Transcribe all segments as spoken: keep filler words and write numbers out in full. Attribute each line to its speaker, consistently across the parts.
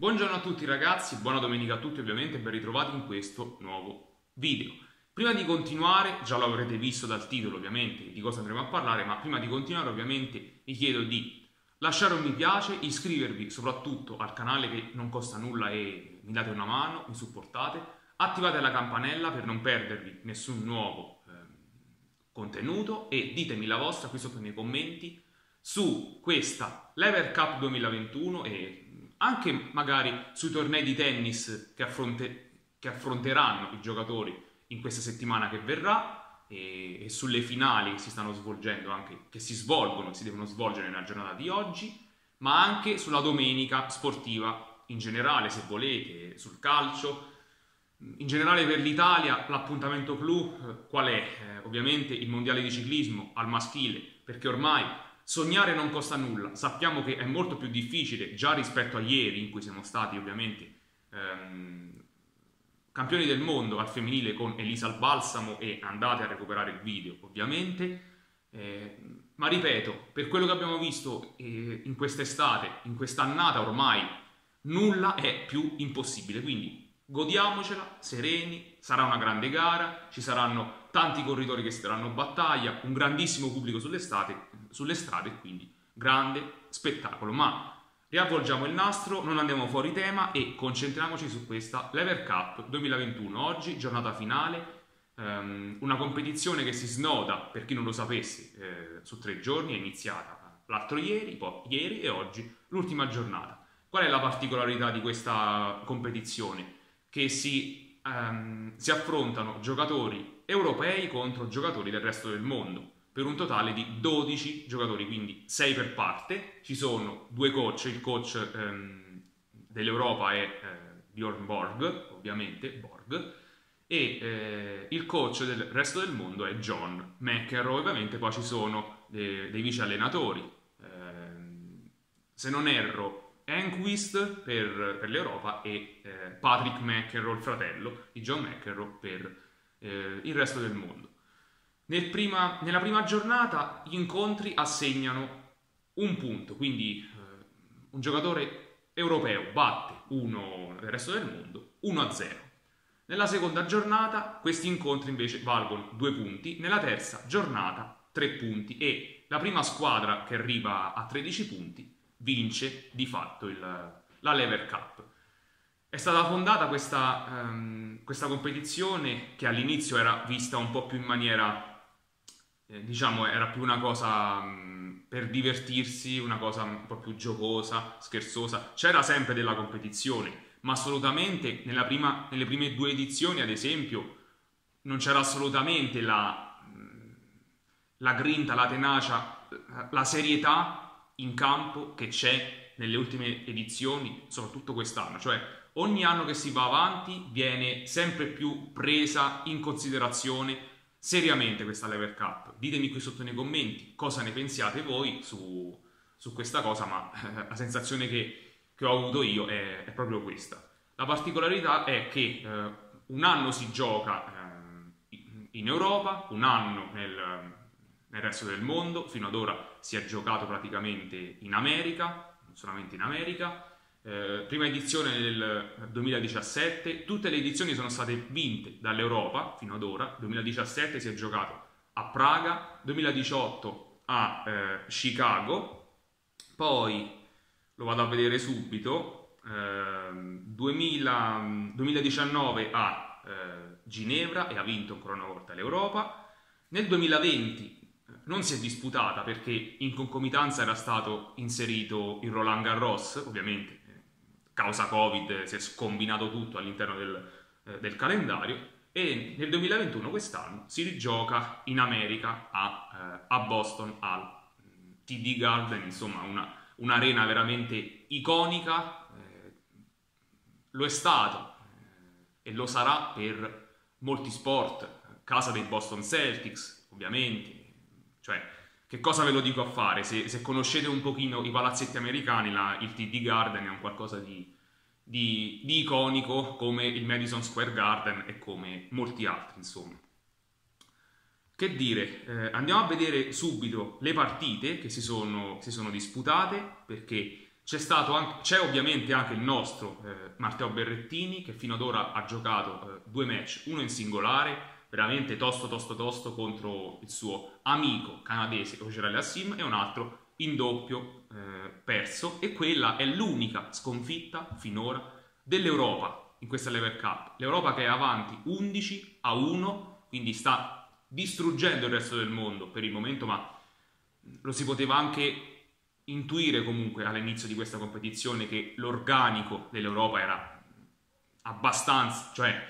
Speaker 1: Buongiorno a tutti ragazzi, buona domenica a tutti ovviamente e ben ritrovati in questo nuovo video. Prima di continuare, già lo avrete visto dal titolo ovviamente di cosa andremo a parlare, ma prima di continuare ovviamente vi chiedo di lasciare un mi piace, iscrivervi soprattutto al canale che non costa nulla e mi date una mano, mi supportate, attivate la campanella per non perdervi nessun nuovo eh, contenuto e ditemi la vostra qui sotto nei commenti su questa Lever Cup duemilaventuno e anche magari sui tornei di tennis che, affronte, che affronteranno i giocatori in questa settimana che verrà e, e sulle finali che si stanno svolgendo, anche che si svolgono, si devono svolgere nella giornata di oggi, ma anche sulla domenica sportiva in generale, se volete, sul calcio. In generale per l'Italia l'appuntamento clou eh, qual è? Eh, ovviamente il mondiale di ciclismo al maschile, perché ormai sognare non costa nulla, sappiamo che è molto più difficile già rispetto a ieri in cui siamo stati ovviamente ehm, campioni del mondo al femminile con Elisa al Balsamo e andate a recuperare il video ovviamente, eh, ma ripeto, per quello che abbiamo visto eh, in quest'estate, in quest'annata ormai nulla è più impossibile, quindi godiamocela, sereni, sarà una grande gara, ci saranno tanti corridori che si daranno battaglia, un grandissimo pubblico sulle strade, sulle strade, quindi grande spettacolo. Ma riavvolgiamo il nastro, non andiamo fuori tema e concentriamoci su questa Lever Cup duemilaventuno. Oggi, giornata finale, ehm, una competizione che si snoda, per chi non lo sapesse, eh, su tre giorni, è iniziata l'altro ieri, poi ieri e oggi l'ultima giornata. Qual è la particolarità di questa competizione? Che si, ehm, si affrontano giocatori europei contro giocatori del resto del mondo, per un totale di dodici giocatori, quindi sei per parte. Ci sono due coach, il coach ehm, dell'Europa è eh, Bjorn Borg, ovviamente, Borg, e eh, il coach del resto del mondo è John McEnroe, ovviamente poi ci sono eh, dei vice allenatori, eh, se non erro Enquist per, per l'Europa e eh, Patrick McEnroe, il fratello di John McEnroe, per eh, il resto del mondo. Nel prima, nella prima giornata gli incontri assegnano un punto, quindi eh, un giocatore europeo batte uno del resto del mondo uno a zero. Nella seconda giornata questi incontri invece valgono due punti, nella terza giornata tre punti e la prima squadra che arriva a tredici punti vince di fatto il, la Lever Cup. È stata fondata questa, um, questa competizione che all'inizio era vista un po' più in maniera, eh, diciamo, era più una cosa um, per divertirsi, una cosa un po' più giocosa, scherzosa. C'era sempre della competizione, ma assolutamente nella prima, nelle prime due edizioni, ad esempio, non c'era assolutamente la, la grinta, la tenacia, la serietà in campo che c'è nelle ultime edizioni, soprattutto quest'anno. Cioè ogni anno che si va avanti viene sempre più presa in considerazione seriamente questa Lever Cup. Ditemi qui sotto nei commenti cosa ne pensiate voi su, su questa cosa, ma eh, la sensazione che, che ho avuto io è, è proprio questa. La particolarità è che eh, un anno si gioca eh, in Europa, un anno nel nel resto del mondo. Fino ad ora si è giocato praticamente in America, non solamente in America. Eh, prima edizione nel duemiladiciassette, tutte le edizioni sono state vinte dall'Europa fino ad ora. duemiladiciassette si è giocato a Praga, duemiladiciotto a eh, Chicago, poi lo vado a vedere subito, eh, duemila, duemiladiciannove a eh, Ginevra e ha vinto ancora una volta l'Europa. Nel duemilaventi non si è disputata perché in concomitanza era stato inserito il Roland Garros, ovviamente causa Covid si è scombinato tutto all'interno del, eh, del calendario, e nel duemilaventuno, quest'anno, si rigioca in America a, eh, a Boston al T D Garden, insomma una, un'arena veramente iconica, eh, lo è stato eh, e lo sarà per molti sport, casa dei Boston Celtics ovviamente. Cioè, che cosa ve lo dico a fare? Se, se conoscete un pochino i palazzetti americani, la, il T D Garden è un qualcosa di, di, di iconico, come il Madison Square Garden e come molti altri, insomma. Che dire, eh, andiamo a vedere subito le partite che si sono, si sono disputate, perché C'è stato anche, c'è ovviamente anche il nostro eh, Matteo Berrettini, che fino ad ora ha giocato eh, due match, uno in singolare, veramente tosto tosto tosto contro il suo amico canadese Auger Aliassime, e un altro in doppio eh, perso, e quella è l'unica sconfitta finora dell'Europa in questa Lever Cup. L'Europa che è avanti undici a uno, quindi sta distruggendo il resto del mondo per il momento, ma lo si poteva anche intuire comunque all'inizio di questa competizione che l'organico dell'Europa era abbastanza, cioè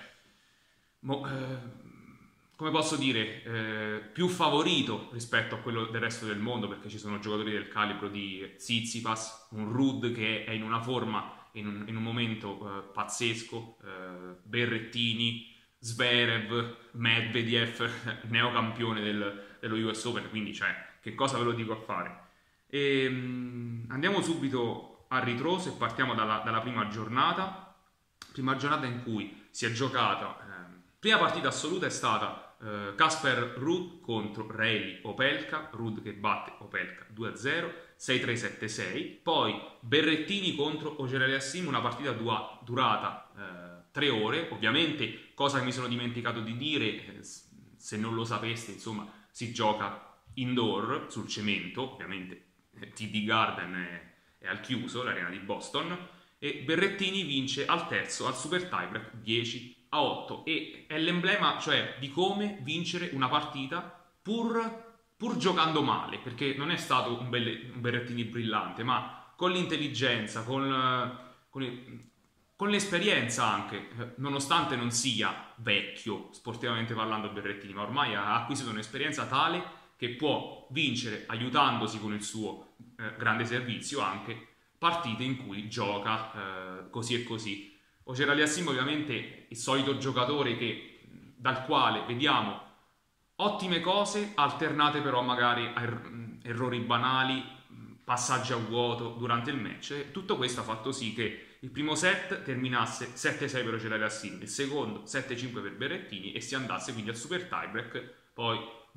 Speaker 1: mo, eh, come posso dire, eh, più favorito rispetto a quello del resto del mondo, perché ci sono giocatori del calibro di Tsitsipas, un Ruud che è in una forma, in un, in un momento eh, pazzesco, eh, Berrettini, Zverev, Medvedev, neocampione del, dello U S Open, quindi cioè, che cosa ve lo dico a fare? E, um, andiamo subito a ritroso e partiamo dalla, dalla prima giornata, prima giornata in cui si è giocata, eh, prima partita assoluta è stata Casper eh, Ruud contro Reilly Opelka, Ruud che batte Opelka due a zero, sei tre sette sei, poi Berrettini contro Auger Aliassime, una partita dua, durata eh, tre ore, ovviamente, cosa che mi sono dimenticato di dire, eh, se non lo sapeste, insomma, si gioca indoor sul cemento, ovviamente T D Garden è, è al chiuso, l'arena di Boston, e Berrettini vince al terzo al super tiebreak dieci a otto, e è l'emblema, cioè, di come vincere una partita pur, pur giocando male, perché non è stato un, belle, un Berrettini brillante, ma con l'intelligenza, con, con, con l'esperienza anche, nonostante non sia vecchio sportivamente parlando Berrettini, ma ormai ha acquisito un'esperienza tale che può vincere, aiutandosi con il suo eh, grande servizio, anche partite in cui gioca eh, così e così. Auger Aliassime ovviamente il solito giocatore che, dal quale vediamo ottime cose, alternate però magari a er- errori banali, passaggi a vuoto durante il match. E tutto questo ha fatto sì che il primo set terminasse sette sei per Auger Aliassime, il secondo sette cinque per Berrettini, e si andasse quindi al super tiebreak, poi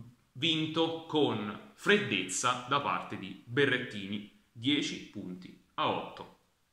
Speaker 1: vinto con freddezza da parte di Berrettini, dieci punti a otto.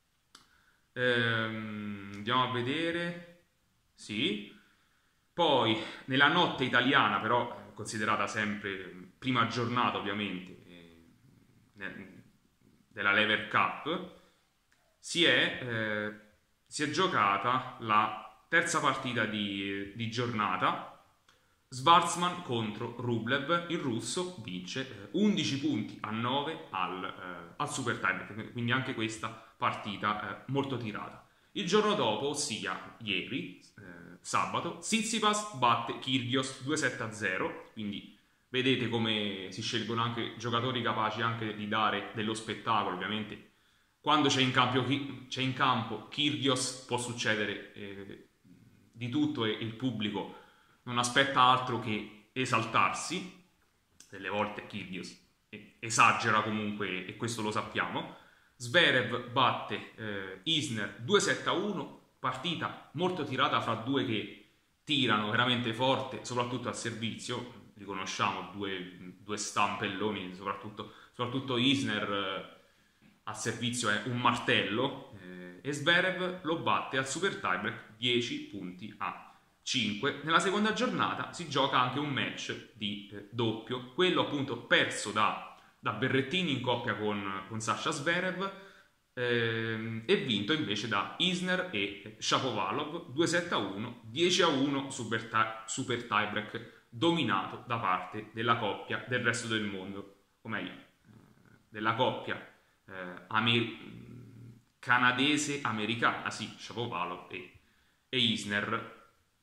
Speaker 1: Ehm, andiamo a vedere, sì, poi nella notte italiana, però considerata sempre prima giornata ovviamente eh, della Lever Cup, si è, eh, si è giocata la terza partita di, di giornata. Schwartzman contro Rublev, il russo vince eh, undici punti a nove al, eh, al super tiebreak, quindi anche questa partita eh, molto tirata. Il giorno dopo, ossia ieri, eh, sabato, Tsitsipas batte Kyrgios due sette a zero, quindi vedete come si scelgono anche giocatori capaci anche di dare dello spettacolo. Ovviamente quando c'è in campo, c'è in campo Kyrgios può succedere eh, di tutto, e il pubblico non aspetta altro che esaltarsi. Delle volte Kyrgios esagera comunque, e questo lo sappiamo. Zverev batte eh, Isner due sette a uno, partita molto tirata fra due che tirano veramente forte, soprattutto al servizio. Riconosciamo due, due stampelloni, soprattutto, soprattutto Isner eh, al servizio è un martello, eh, e Zverev lo batte al super tiebreak dieci punti a cinque. Nella seconda giornata si gioca anche un match di eh, doppio, quello appunto perso da, da Berrettini in coppia con, con Sasha Zverev, ehm, e vinto invece da Isner e Shapovalov due sette a uno, dieci a uno super, ta- super tiebreak, dominato da parte della coppia del resto del mondo, o meglio, della coppia eh, amer- canadese-americana, sì, Shapovalov e, e Isner.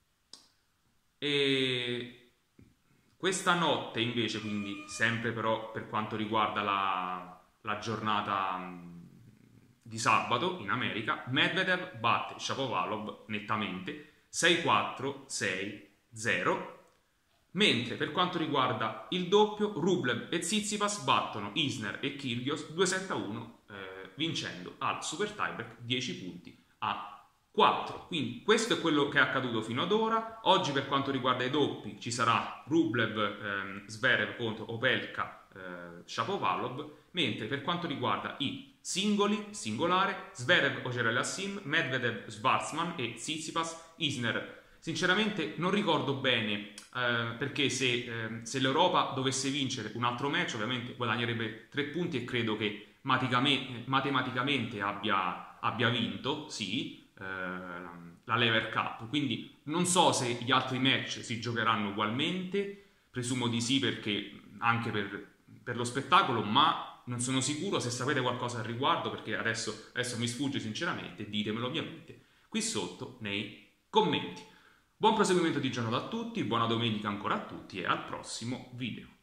Speaker 1: E questa notte invece, quindi sempre però per quanto riguarda la, la giornata di sabato in America, Medvedev batte Shapovalov nettamente sei quattro sei zero, mentre per quanto riguarda il doppio, Rublev e Tsitsipas battono Isner e Kyrgios due sette a uno, eh, vincendo al super tiebreak dieci punti a quattro. Quindi questo è quello che è accaduto fino ad ora. Oggi per quanto riguarda i doppi ci sarà Rublev ehm, Zverev contro Opelka eh, Shapovalov, mentre per quanto riguarda i singoli, singolare, Zverev Auger-Aliassime, Medvedev Schwartzman e Tsitsipas Isner. Sinceramente non ricordo bene eh, perché se, eh, se l'Europa dovesse vincere un altro match ovviamente guadagnerebbe tre punti e credo che maticame, matematicamente abbia, abbia vinto, sì, eh, la Lever Cup. Quindi non so se gli altri match si giocheranno ugualmente, presumo di sì perché anche per, per lo spettacolo, ma non sono sicuro. Se sapete qualcosa al riguardo, perché adesso, adesso mi sfugge sinceramente, ditemelo ovviamente qui sotto nei commenti. Buon proseguimento di giornata a tutti, buona domenica ancora a tutti e al prossimo video.